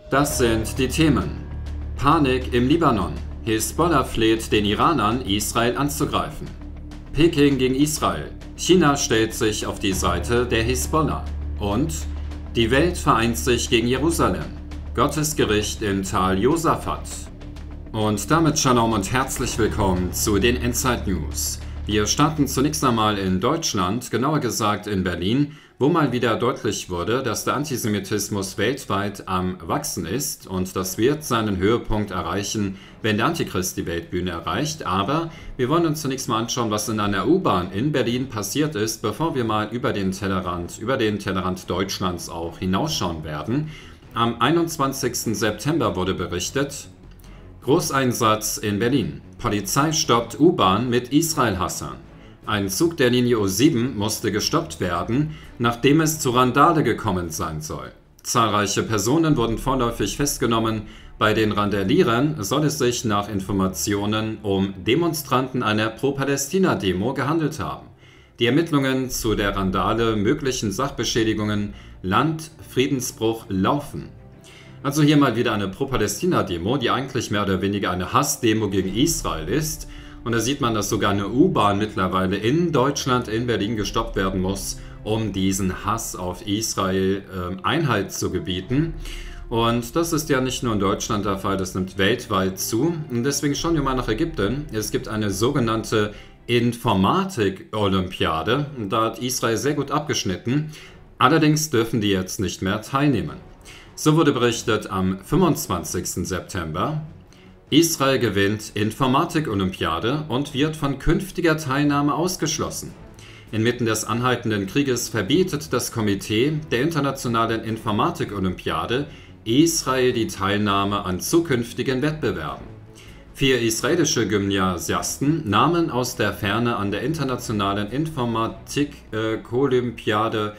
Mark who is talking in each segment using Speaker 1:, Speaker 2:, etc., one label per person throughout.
Speaker 1: Das sind die Themen. Panik im Libanon. Hisbollah fleht den Iran an, Israel anzugreifen. Peking gegen Israel. China stellt sich auf die Seite der Hisbollah. Und die Welt vereint sich gegen Jerusalem. Gottes Gericht im Tal Josaphat. Und damit Shalom und herzlich willkommen zu den Endzeit News. Wir starten zunächst einmal in Deutschland, genauer gesagt in Berlin, wo mal wieder deutlich wurde, dass der Antisemitismus weltweit am Wachsen ist und das wird seinen Höhepunkt erreichen, wenn der Antichrist die Weltbühne erreicht. Aber wir wollen uns zunächst mal anschauen, was in einer U-Bahn in Berlin passiert ist, bevor wir mal über den Tellerrand Deutschlands auch hinausschauen werden. Am 21. September wurde berichtet: Großeinsatz in Berlin. Polizei stoppt U-Bahn mit Israel-Hassern. Ein Zug der Linie U7 musste gestoppt werden, nachdem es zu Randale gekommen sein soll. Zahlreiche Personen wurden vorläufig festgenommen. Bei den Randalierern soll es sich nach Informationen um Demonstranten einer Pro-Palästina-Demo gehandelt haben. Die Ermittlungen zu der Randale, möglichen Sachbeschädigungen, Landfriedensbruch laufen. Also hier mal wieder eine Pro-Palästina-Demo, die eigentlich mehr oder weniger eine Hassdemo gegen Israel ist. Und da sieht man, dass sogar eine U-Bahn mittlerweile in Deutschland, in Berlin gestoppt werden muss, um diesen Hass auf Israel Einhalt zu gebieten. Und das ist ja nicht nur in Deutschland der Fall, das nimmt weltweit zu. Und deswegen schauen wir mal nach Ägypten. Es gibt eine sogenannte Informatik-Olympiade. Da hat Israel sehr gut abgeschnitten. Allerdings dürfen die jetzt nicht mehr teilnehmen. So wurde berichtet am 25. September, Israel gewinnt Informatik-Olympiade und wird von künftiger Teilnahme ausgeschlossen. Inmitten des anhaltenden Krieges verbietet das Komitee der Internationalen Informatik-Olympiade Israel die Teilnahme an zukünftigen Wettbewerben. 4 israelische Gymnasiasten nahmen aus der Ferne an der Internationalen Informatik-Olympiade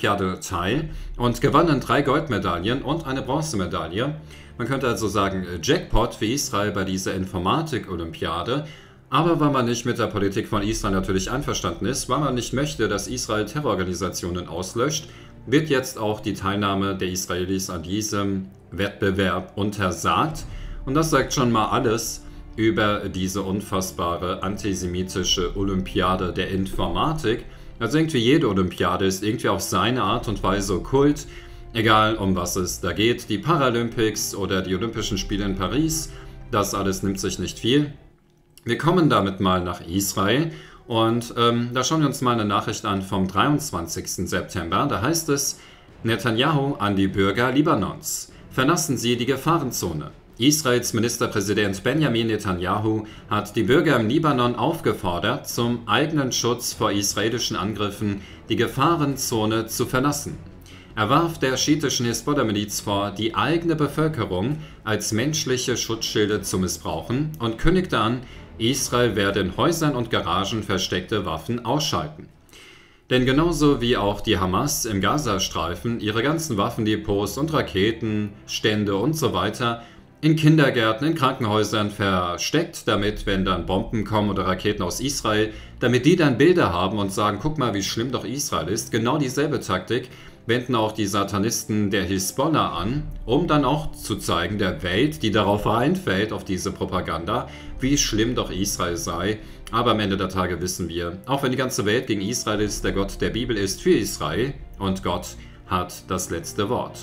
Speaker 1: teil und gewannen 3 Goldmedaillen und eine Bronzemedaille. Man könnte also sagen Jackpot für Israel bei dieser Informatik-Olympiade. Aber weil man nicht mit der Politik von Israel natürlich einverstanden ist, weil man nicht möchte, dass Israel Terrororganisationen auslöscht, wird jetzt auch die Teilnahme der Israelis an diesem Wettbewerb untersagt. Und das sagt schon mal alles über diese unfassbare antisemitische Olympiade der Informatik. Also irgendwie jede Olympiade ist irgendwie auf seine Art und Weise Kult, egal um was es da geht. Die Paralympics oder die Olympischen Spiele in Paris, das alles nimmt sich nicht viel. Wir kommen damit mal nach Israel und da schauen wir uns mal eine Nachricht an vom 23. September. Da heißt es: Netanyahu an die Bürger Libanons. Verlassen Sie die Gefahrenzone. Israels Ministerpräsident Benjamin Netanyahu hat die Bürger im Libanon aufgefordert, zum eigenen Schutz vor israelischen Angriffen die Gefahrenzone zu verlassen. Er warf der schiitischen Hisbollah-Miliz vor, die eigene Bevölkerung als menschliche Schutzschilde zu missbrauchen und kündigte an, Israel werde in Häusern und Garagen versteckte Waffen ausschalten. Denn genauso wie auch die Hamas im Gazastreifen ihre ganzen Waffendepots und Raketenstände und so weiter in Kindergärten, in Krankenhäusern versteckt, damit, wenn dann Bomben kommen oder Raketen aus Israel, damit die dann Bilder haben und sagen, guck mal, wie schlimm doch Israel ist. Genau dieselbe Taktik wenden auch die Satanisten der Hisbollah an, um dann auch zu zeigen der Welt, die darauf reinfällt, auf diese Propaganda, wie schlimm doch Israel sei. Aber am Ende der Tage wissen wir, auch wenn die ganze Welt gegen Israel ist, der Gott der Bibel ist für Israel und Gott hat das letzte Wort.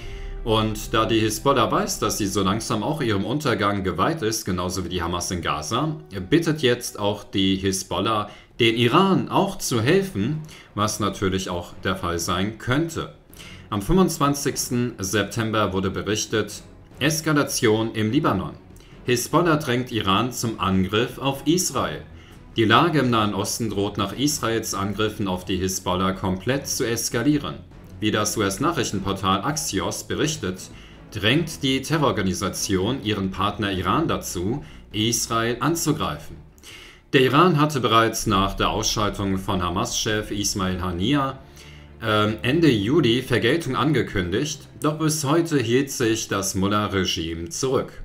Speaker 1: Und da die Hisbollah weiß, dass sie so langsam auch ihrem Untergang geweiht ist, genauso wie die Hamas in Gaza, bittet jetzt auch die Hisbollah, den Iran auch zu helfen, was natürlich auch der Fall sein könnte. Am 25. September wurde berichtet: Eskalation im Libanon. Hisbollah drängt Iran zum Angriff auf Israel. Die Lage im Nahen Osten droht nach Israels Angriffen auf die Hisbollah komplett zu eskalieren. Wie das US-Nachrichtenportal Axios berichtet, drängt die Terrororganisation ihren Partner Iran dazu, Israel anzugreifen. Der Iran hatte bereits nach der Ausschaltung von Hamas-Chef Ismail Haniyeh Ende Juli Vergeltung angekündigt, doch bis heute hielt sich das Mullah-Regime zurück.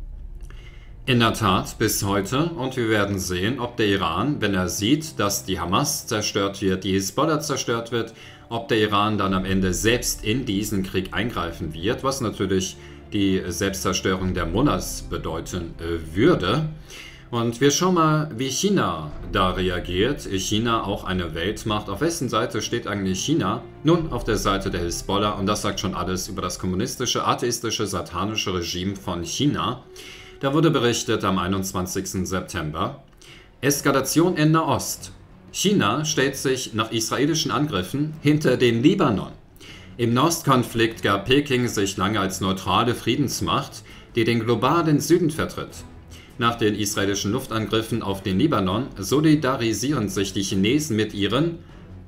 Speaker 1: In der Tat bis heute, und wir werden sehen, ob der Iran, wenn er sieht, dass die Hamas zerstört wird, die Hisbollah zerstört wird ob der Iran dann am Ende selbst in diesen Krieg eingreifen wird, was natürlich die Selbstzerstörung der Mullahs bedeuten würde. Und wir schauen mal, wie China da reagiert. China auch eine Weltmacht. Auf wessen Seite steht eigentlich China? Nun, auf der Seite der Hisbollah, und das sagt schon alles über das kommunistische, atheistische, satanische Regime von China. Da wurde berichtet am 21. September: Eskalation in Nahost. China stellt sich nach israelischen Angriffen hinter den Libanon. Im Nahostkonflikt gab Peking sich lange als neutrale Friedensmacht, die den globalen Süden vertritt. Nach den israelischen Luftangriffen auf den Libanon solidarisieren sich die Chinesen mit ihren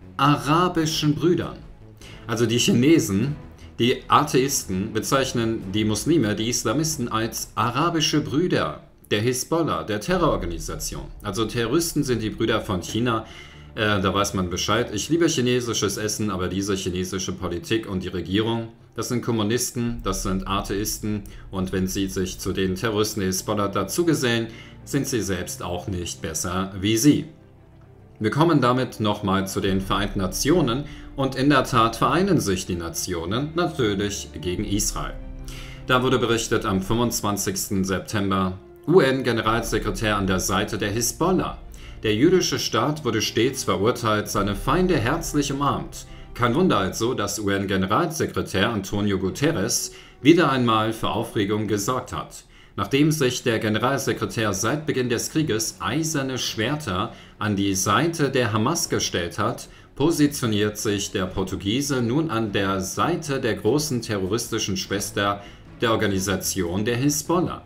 Speaker 1: arabischen Brüdern. Also die Chinesen, die Atheisten, bezeichnen die Muslime, die Islamisten als arabische Brüder der Hisbollah, der Terrororganisation. Also Terroristen sind die Brüder von China. Da weiß man Bescheid. Ich liebe chinesisches Essen, aber diese chinesische Politik und die Regierung, das sind Kommunisten, das sind Atheisten, und wenn sie sich zu den Terroristen der Hisbollah dazugesellen, sind sie selbst auch nicht besser wie sie. Wir kommen damit nochmal zu den Vereinten Nationen, und in der Tat vereinen sich die Nationen natürlich gegen Israel. Da wurde berichtet am 25. September, UN-Generalsekretär an der Seite der Hisbollah. Der jüdische Staat wurde stets verurteilt, seine Feinde herzlich umarmt. Kein Wunder also, dass UN-Generalsekretär Antonio Guterres wieder einmal für Aufregung gesorgt hat. Nachdem sich der Generalsekretär seit Beginn des Krieges eiserne Schwerter an die Seite der Hamas gestellt hat, positioniert sich der Portugiese nun an der Seite der großen terroristischen Schwester der Organisation der Hisbollah.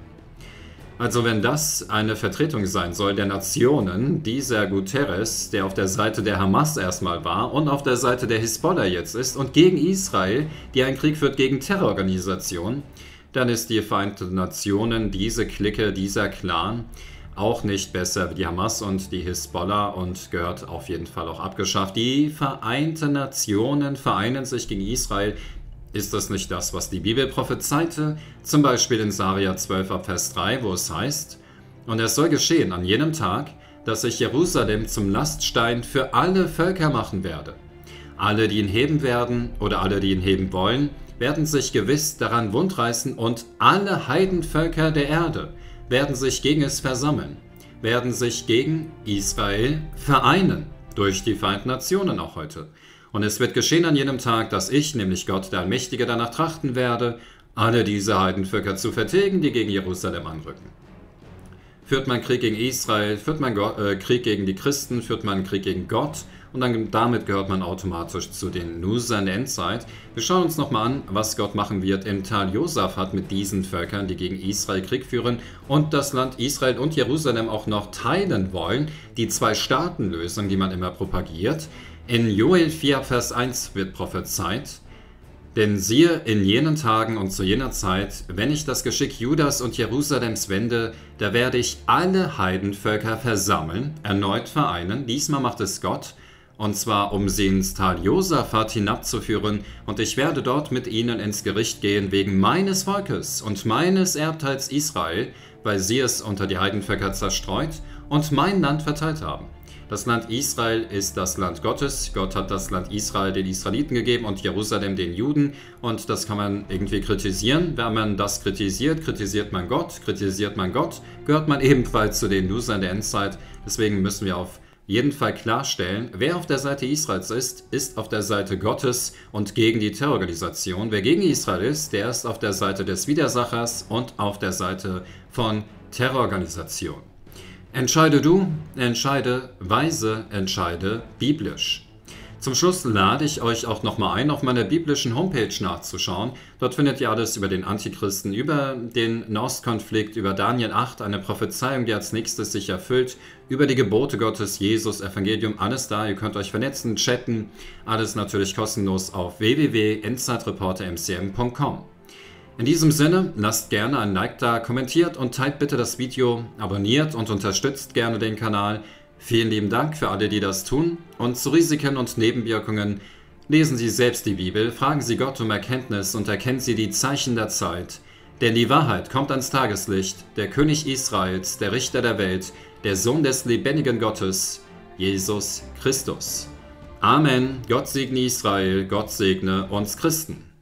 Speaker 1: Also wenn das eine Vertretung sein soll der Nationen, dieser Guterres, der auf der Seite der Hamas erstmal war und auf der Seite der Hisbollah jetzt ist und gegen Israel, die einen Krieg führt gegen Terrororganisationen, dann ist die Vereinten Nationen, diese Clique, dieser Clan, auch nicht besser wie die Hamas und die Hisbollah und gehört auf jeden Fall auch abgeschafft. Die Vereinten Nationen vereinen sich gegen Israel. Ist das nicht das, was die Bibel prophezeite? Zum Beispiel in Saria 12 ab Vers 3, wo es heißt: Und es soll geschehen an jenem Tag, dass ich Jerusalem zum Laststein für alle Völker machen werde. Alle, die ihn heben werden, oder alle, die ihn heben wollen, werden sich gewiss daran wundreißen, und alle Heidenvölker der Erde werden sich gegen es versammeln, werden sich gegen Israel vereinen, durch die Vereinten Nationen auch heute. Und es wird geschehen an jenem Tag, dass ich, nämlich Gott, der Allmächtige, danach trachten werde, alle diese Heidenvölker zu vertilgen, die gegen Jerusalem anrücken. Führt man Krieg gegen Israel, führt man Krieg gegen die Christen, führt man Krieg gegen Gott, und dann damit gehört man automatisch zu den Losern der Endzeit. Wir schauen uns nochmal an, was Gott machen wird im Tal Josaphat mit diesen Völkern, die gegen Israel Krieg führen und das Land Israel und Jerusalem auch noch teilen wollen. Die Zwei-Staaten-Lösung, die man immer propagiert. In Joel 4, Vers 1 wird prophezeit: Denn siehe, in jenen Tagen und zu jener Zeit, wenn ich das Geschick Judas und Jerusalems wende, da werde ich alle Heidenvölker versammeln, erneut vereinen, diesmal macht es Gott, und zwar um sie ins Tal Josaphat hinabzuführen, und ich werde dort mit ihnen ins Gericht gehen wegen meines Volkes und meines Erbteils Israel, weil sie es unter die Heidenvölker zerstreut und mein Land verteilt haben. Das Land Israel ist das Land Gottes. Gott hat das Land Israel den Israeliten gegeben und Jerusalem den Juden. Und das kann man irgendwie kritisieren. Wenn man das kritisiert, kritisiert man Gott. Kritisiert man Gott, gehört man ebenfalls zu den Losern der Endzeit. Deswegen müssen wir auf jeden Fall klarstellen, wer auf der Seite Israels ist, ist auf der Seite Gottes und gegen die Terrororganisation. Wer gegen Israel ist, der ist auf der Seite des Widersachers und auf der Seite von Terrororganisation. Entscheide du, entscheide weise, entscheide biblisch. Zum Schluss lade ich euch auch nochmal ein, auf meiner biblischen Homepage nachzuschauen. Dort findet ihr alles über den Antichristen, über den Nahostkonflikt, über Daniel 8, eine Prophezeiung, die als nächstes sich erfüllt, über die Gebote Gottes, Jesus, Evangelium, alles da. Ihr könnt euch vernetzen, chatten, alles natürlich kostenlos auf www.endzeitreportermcm.com. In diesem Sinne, lasst gerne ein Like da, kommentiert und teilt bitte das Video, abonniert und unterstützt gerne den Kanal. Vielen lieben Dank für alle, die das tun. Und zu Risiken und Nebenwirkungen lesen Sie selbst die Bibel, fragen Sie Gott um Erkenntnis und erkennen Sie die Zeichen der Zeit. Denn die Wahrheit kommt ans Tageslicht, der König Israels, der Richter der Welt, der Sohn des lebendigen Gottes, Jesus Christus. Amen. Gott segne Israel, Gott segne uns Christen.